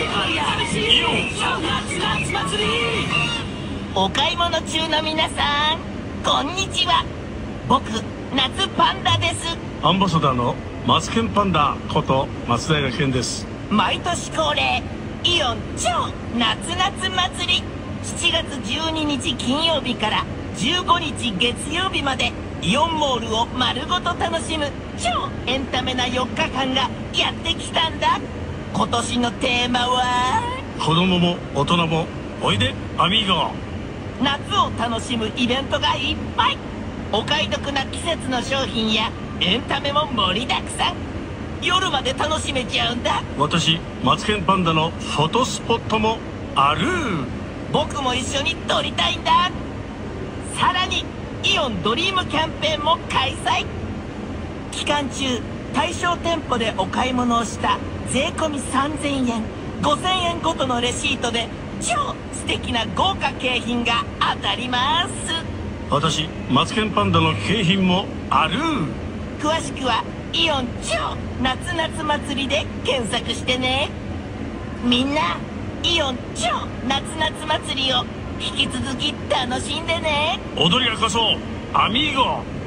お買い物中の皆さん、こんにちは。僕、夏パンダです。 アンバサダーのマツケンパンダこと松平健です。 毎年恒例、イオン超夏夏祭り。7月12日金曜日から15日月曜日までイオンモールを丸ごと楽しむ超エンタメな4日間がやってきたんだ。今年のテーマは子供も大人もおいでアミーゴ。 夏を楽しむイベントがいっぱい。お買い得な季節の商品やエンタメも盛りだくさん。夜まで楽しめちゃうんだ。 私マツケンパンダのフォトスポットもある。 僕も一緒に撮りたいんだ。さらにイオンドリームキャンペーンも開催。期間中対象店舗でお買い物をした税込3000円5000円ごとのレシートで超素敵な豪華景品が当たります。 私マツケンパンダの景品もある。 詳しくはイオン超夏夏祭りで検索してね。みんなイオン超夏夏祭りを引き続き楽しんでね。 踊り明かそうアミーゴ。